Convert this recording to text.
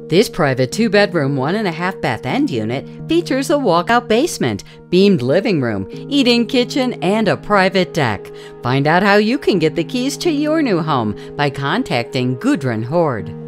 This private 2-bedroom, 1.5 bath end unit features a walkout basement, beamed living room, eat-in kitchen, and a private deck. Find out how you can get the keys to your new home by contacting Gudrun Hord.